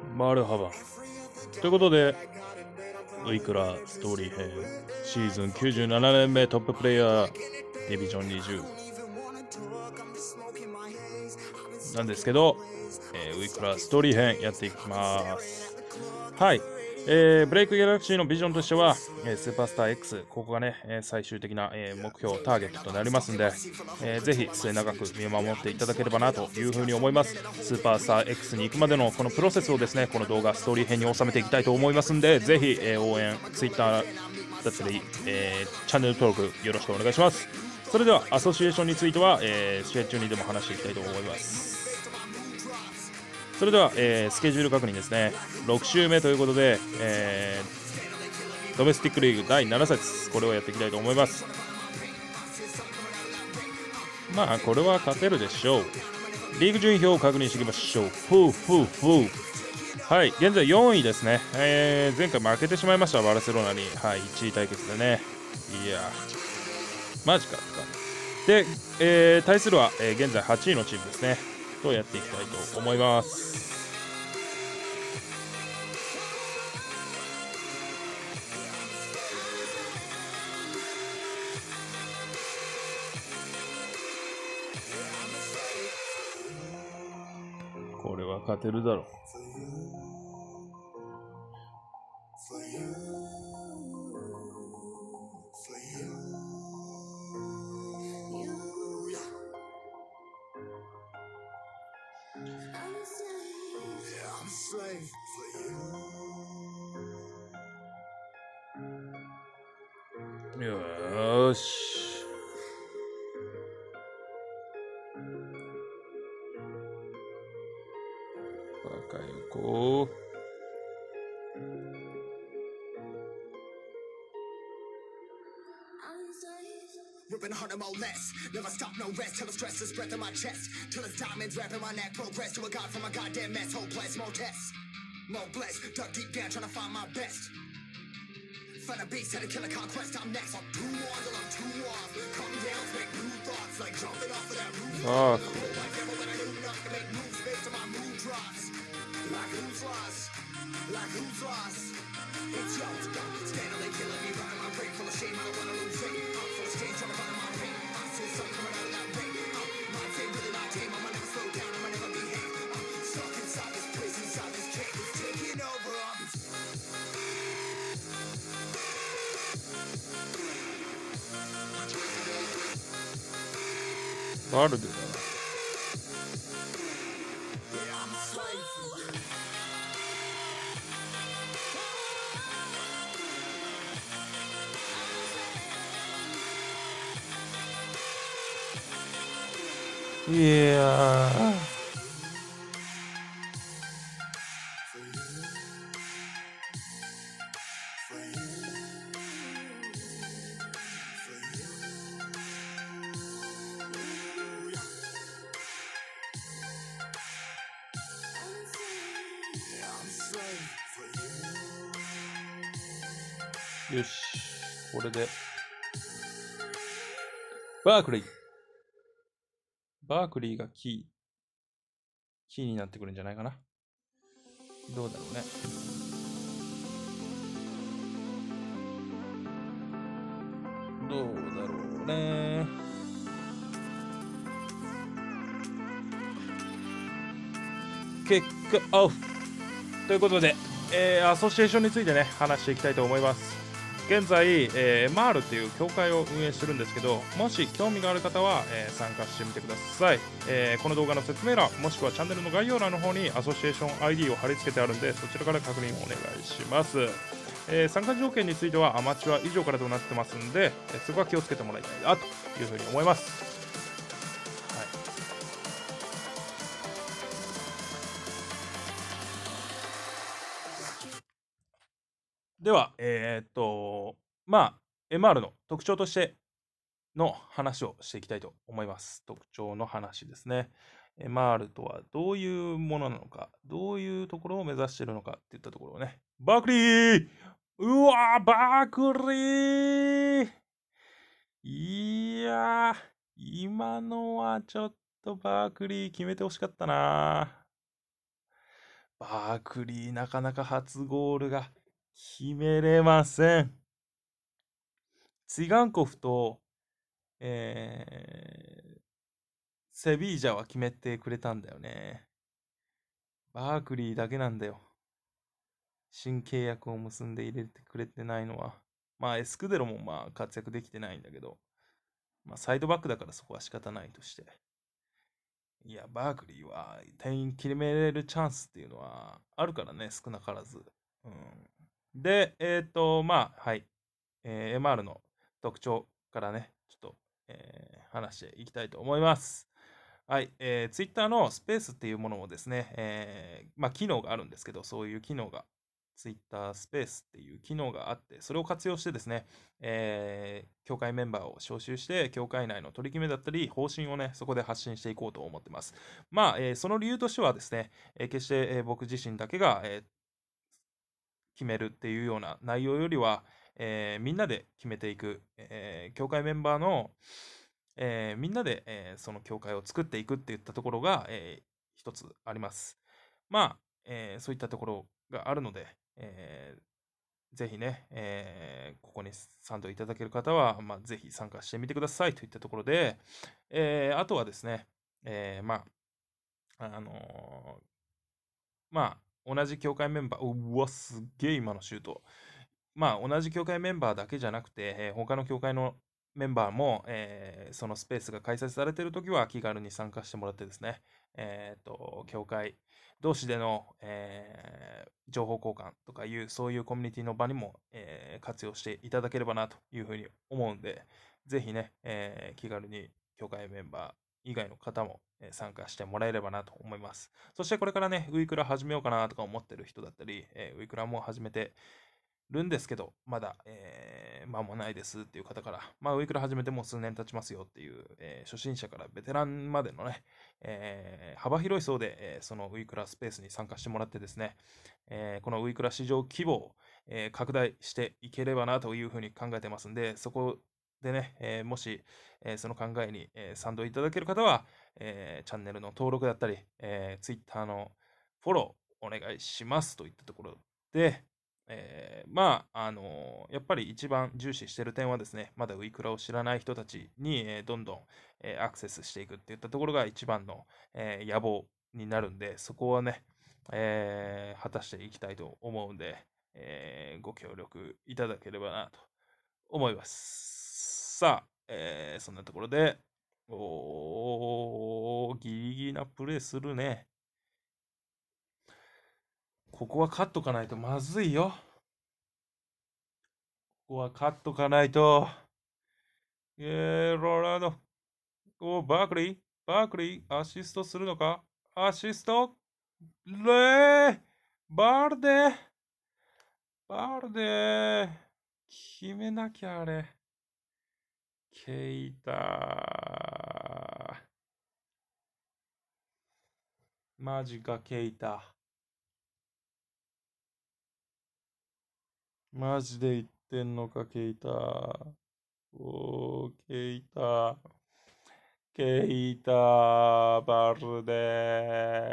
マルハバン。ということで、ウイクラストーリー編シーズン97年目トッププレイヤーディビジョン20なんですけど、ウイクラストーリー編やっていきます。はい。ブレイクギャラクシーのビジョンとしては、スーパースター X、ここがね、最終的な、目標、ターゲットとなりますんで、ぜひ末永く見守っていただければなというふうに思います。スーパースター X に行くまでのこのプロセスをですね、この動画、ストーリー編に収めていきたいと思いますんで、ぜひ、応援、Twitter だったり、チャンネル登録よろしくお願いします。それでは、アソシエーションについては、試合中にでも話していきたいと思います。それでは、スケジュール確認ですね。6週目ということで、ドメスティックリーグ第7節、これをやっていきたいと思います。まあ、これは勝てるでしょう。リーグ順位表を確認していきましょう。はい、現在4位ですね。前回負けてしまいました、バルセロナに。はい、1位対決でね。いや、マジかって感じ。で、対するは、現在8位のチームですね。とやっていきたいと思います。これは勝てるだろう。よーし。バカよこう。Ripping harder, more less. Never stop, no rest till the stress is breath in my chest. Till it's diamonds wrapping my neck. Progress to a god from a goddamn mess. Hopeless, more tests. More blessed. Dug deep down trying to find my best. Find a beast, had to kill a conquest. I'm next. I'm too on till I'm too off. Calm down, make new thoughts. Like jumping off of that roof. Like never when I knew not to make moves based on my mood drops. Like who's lost? Like who's lost? It's yours. Steadily killing me, running my brain full of shame. I don't wanna lose it. Full of stage, trying to find my pain. I see something coming out of that rain. My team really my team. I'ma never slow down. I'ma never behave. Stuck inside this prison, inside this cage. It's taking over. Vardı da. Yeah.よし、これでバークリーがキーになってくるんじゃないかな。どうだろうね。どうだろうね。結果オフということで、アソシエーションについてね話していきたいと思います。現在、マールっていう協会を運営してるんですけど、もし興味がある方は、参加してみてください。この動画の説明欄もしくはチャンネルの概要欄の方にアソシエーション ID を貼り付けてあるんで、そちらから確認お願いします。参加条件についてはアマチュア以上からとなってますんで、そこは気をつけてもらいたいなというふうに思います。では、まあ、MR の特徴としての話をしていきたいと思います。特徴の話ですね。MR とはどういうものなのか、どういうところを目指しているのかっていったところをね。バークリーうわー、バークリーいやー、今のはちょっとバークリー決めてほしかったな。 バークリーなかなか初ゴールが決めれません。ツィガンコフと、セビージャは決めてくれたんだよね。バークリーだけなんだよ。新契約を結んで入れてくれてないのは。まあ、エスクデロもまあ活躍できてないんだけど、まあ、サイドバックだからそこは仕方ないとして。いや、バークリーは点決めれるチャンスっていうのはあるからね、少なからず。うん、で、まあ、はい。MR の特徴からね、ちょっと、話していきたいと思います。はい、Twitter のスペースっていうものもですね、まあ、機能があるんですけど、そういう機能が、Twitter スペースっていう機能があって、それを活用してですね、協会メンバーを招集して、協会内の取り決めだったり、方針をね、そこで発信していこうと思ってます。まあ、その理由としてはですね、決して、僕自身だけが、決めるっていうような内容よりは、みんなで決めていく、協会メンバーの、みんなで、その協会を作っていくっていったところが、一つあります。まあ、そういったところがあるので、ぜひね、ここに賛同いただける方は、まあ、ぜひ参加してみてくださいといったところで、あとはですね、まあ、まあ、同じ協会メンバー、うわ、すっげえ今のシュート。まあ、同じ協会メンバーだけじゃなくて、他の協会のメンバーも、そのスペースが開催されているときは気軽に参加してもらってですね、協会同士での、情報交換とかいう、そういうコミュニティの場にも、活用していただければなというふうに思うんで、ぜひね、気軽に協会メンバー以外の方も参加してもらえればなと思います。そしてこれからね、ウィークラ始めようかなとか思ってる人だったり、ウィークラも始めてるんですけど、まだ、間もないですっていう方から、まあ、ウィークラ始めてもう数年経ちますよっていう、初心者からベテランまでのね、幅広い層で、そのウィークラスペースに参加してもらってですね、このウィークラ市場規模を、拡大していければなというふうに考えてますんで、そこでね、もし、その考えに、賛同いただける方は、チャンネルの登録だったり、Twitter のフォローお願いしますといったところで、まあ、やっぱり一番重視している点はですね、まだウィークラを知らない人たちに、どんどん、アクセスしていくっていったところが一番の、野望になるんで、そこはね、果たしていきたいと思うんで、ご協力いただければなと思います。さあ、そんなところで、ギリギリなプレイするね。ここはカットかないとまずいよ。ここはカットかないと。ロナウド。バークリー。バークリー。アシストするのか。アシスト。バルデ。バルデ。決めなきゃあれ。ケイタ。マジか、ケイタ。マジで言ってんのか、ケイタ。ケイタ。ケイタ、バルデ。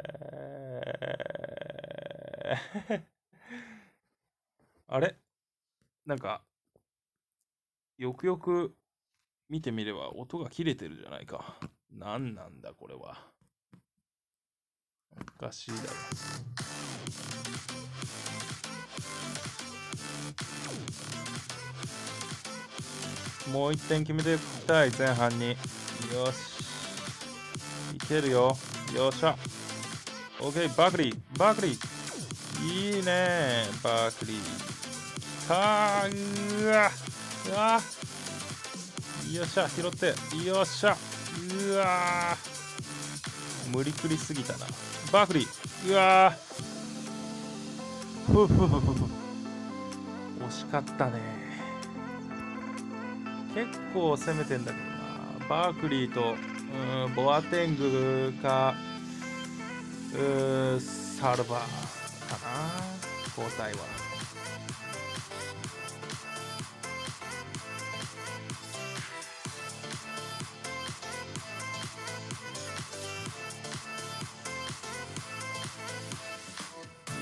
あれなんか、よくよく見てみれば音が切れてるじゃないか。何なんだこれは。おかしいだろ。もう一点決めていきたい、前半に。よし。いけるよ。よっしゃ。OK、バークリー。バークリー。いいね、バークリー。さあ、うわ。うわ。よっしゃ、拾って。よっしゃ。うわー。無理くりすぎたな。バークリー。うわー。ふふふふふ。惜しかったね。結構攻めてんだけどな。バークリーと、ボアテングか、サルバーかな。交代は。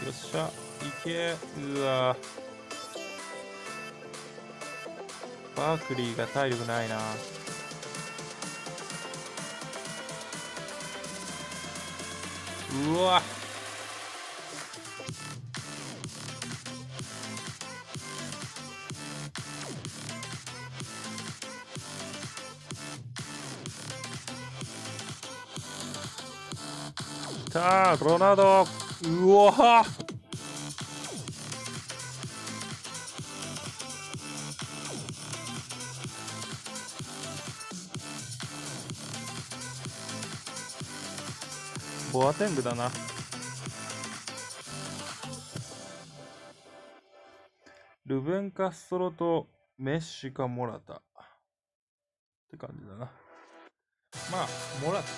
っしゃ、いけ。うわ。バークリーが体力ないな。うわ。きたー、ロナウド。うわ。ボアテングだな。ルベン・カストロとメッシかモラタって感じだな。まあ、モラタ。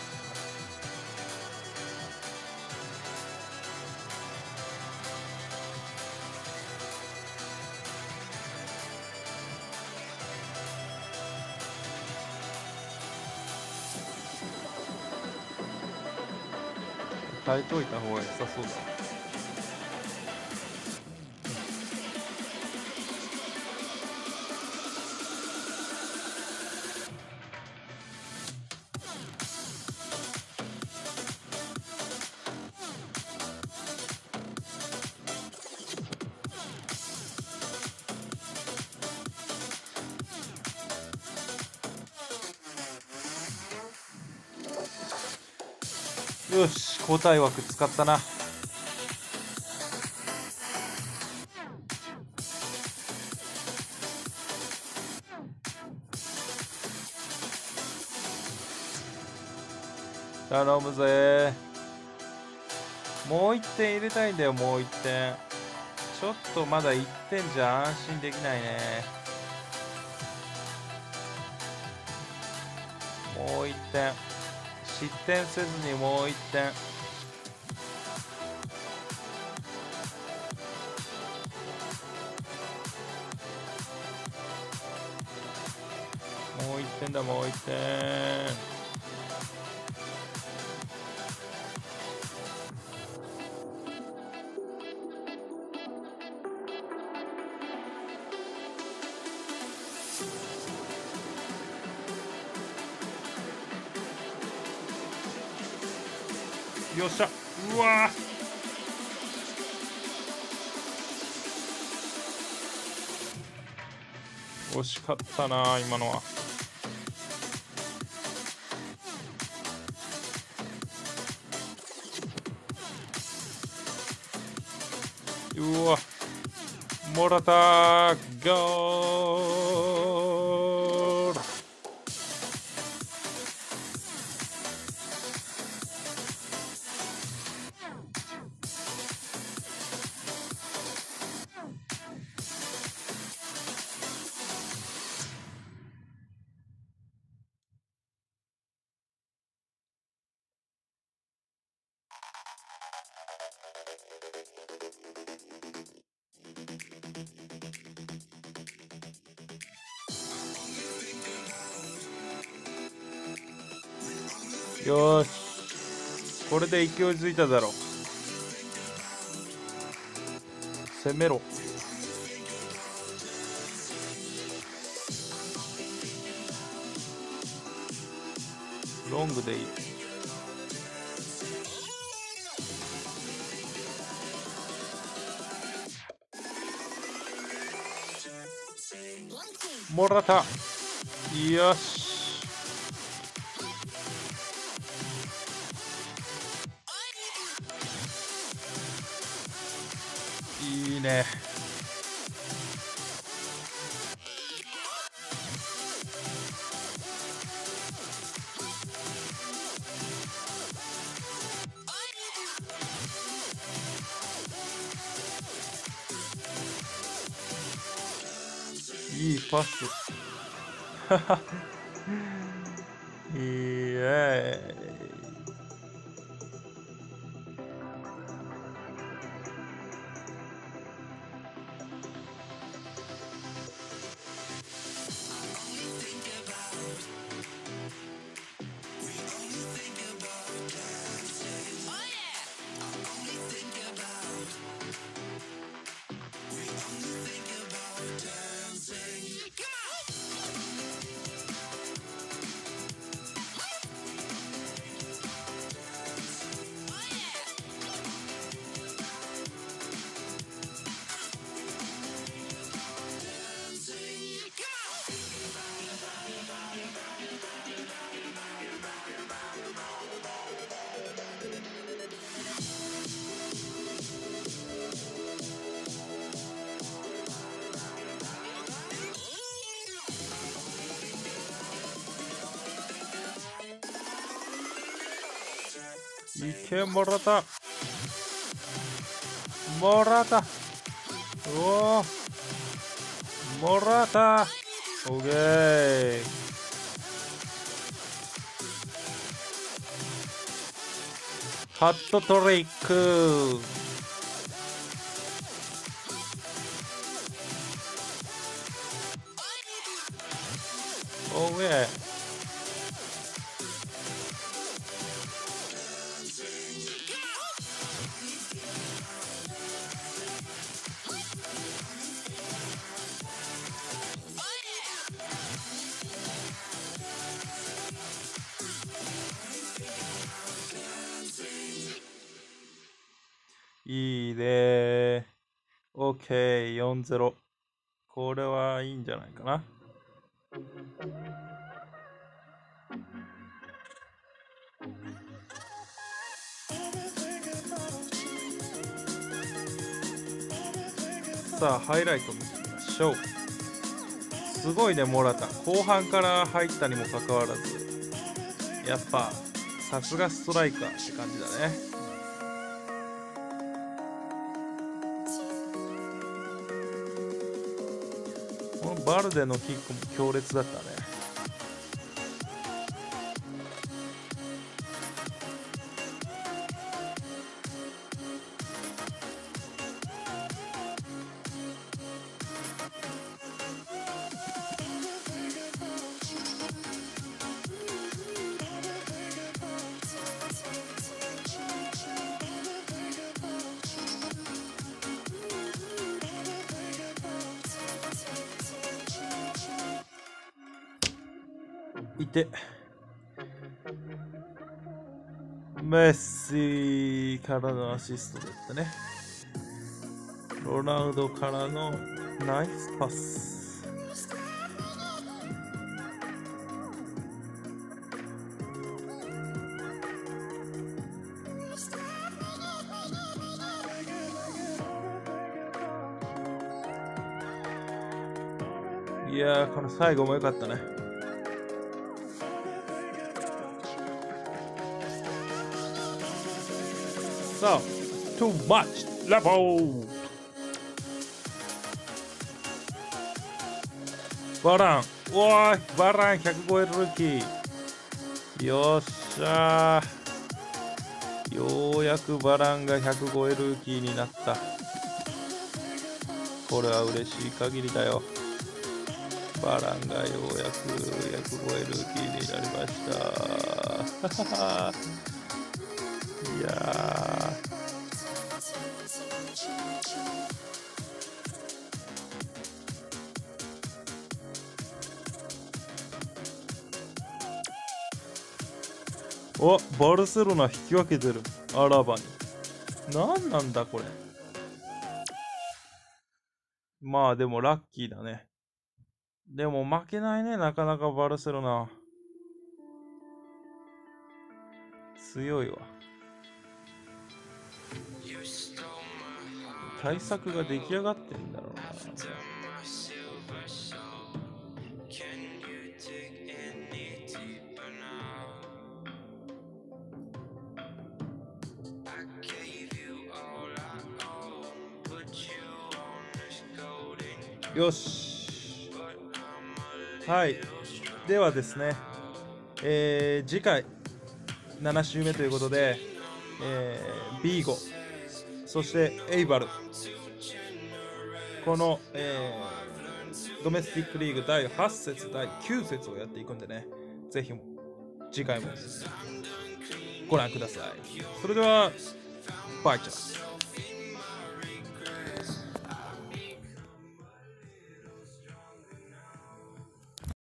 変えといた方が良さそうだ。よし、交代枠使ったな。頼むぜ。もう1点入れたいんだよ、もう1点。ちょっとまだ1点じゃ安心できないね。もう1点。失点せずにもう1点。もう1点だ、もう1点。よっしゃ。うわー、惜しかったな今のは。うわ、モラタゴール。よーし、これで勢いづいただろう。攻めろ。ロングでいい。もらった。よし。いいね。いいパス。いいえ。 いけ、もらった。もらった。おお。もらった。オッケー。ハットトリック。オッケー。いいね。OK、4-0。これはいいんじゃないかな。さあ、ハイライト見てみましょう。すごいね、モラタ。後半から入ったにもかかわらず、やっぱ、さすがストライカーって感じだね。このバルデのキックも強烈だったね。いて、メッシからのアシストだったね。ロナウドからのナイスパス。いやー、この最後も良かったね。さあ、too much level。バラン、おーい、バラン100超えるルーキー。よっしゃー。ようやくバランが100超えルーキーになった。これは嬉しい限りだよ。バランがようやく100超えルーキーになりました。いやー。お、バルセロナ引き分けてる。アラバに。なんなんだこれ。まあでもラッキーだね。でも負けないね、なかなかバルセロナ。強いわ。対策が出来上がってんだろうな。よし。はい。ではですね、次回7週目ということで、ビーゴ、そしてエイバル、この、ドメスティックリーグ第8節、第9節をやっていくんでね、ぜひ次回もご覧ください。それでは、バイチャー。